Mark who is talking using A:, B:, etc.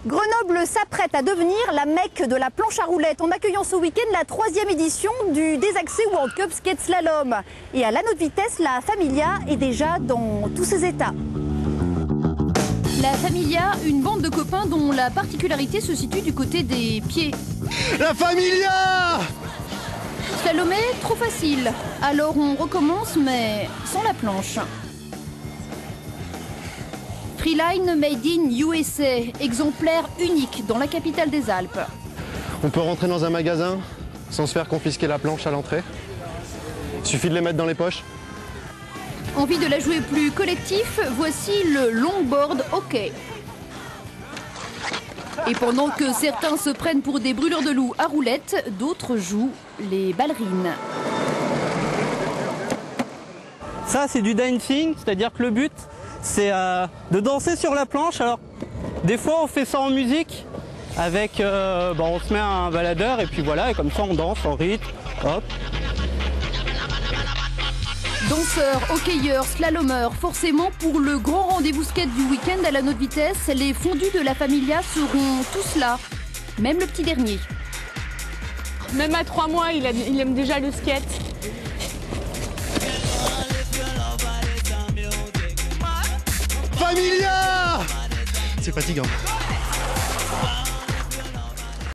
A: Grenoble s'apprête à devenir la Mecque de la planche à roulettes en accueillant ce week-end la 3e édition du Désaxé World Cup Skate Slalom. Et à l'anneau de vitesse, la Familia est déjà dans tous ses états.
B: La Familia, une bande de copains dont la particularité se situe du côté des pieds.
C: La Familia!
B: Slalomer, trop facile. Alors on recommence, mais sans la planche. Freeline Made in USA, exemplaire unique dans la capitale des Alpes.
C: On peut rentrer dans un magasin sans se faire confisquer la planche à l'entrée. Il suffit de les mettre dans les poches.
B: Envie de la jouer plus collectif, voici le longboard hockey. Et pendant que certains se prennent pour des brûleurs de loups à roulettes, d'autres jouent les ballerines.
D: Ça, c'est du dancing, c'est-à-dire que le but, c'est de danser sur la planche. Alors, des fois, on fait ça en musique, avec, on se met un baladeur, et puis voilà, et comme ça, on danse en rythme, hop.
B: Danseurs, hockeyeurs, slalomeurs, forcément pour le grand rendez-vous skate du week-end à l'anneau de vitesse, les fondus de la Familia seront tous là, même le petit dernier.
E: Même à 3 mois, il aime déjà le skate.
C: Familia! C'est fatigant.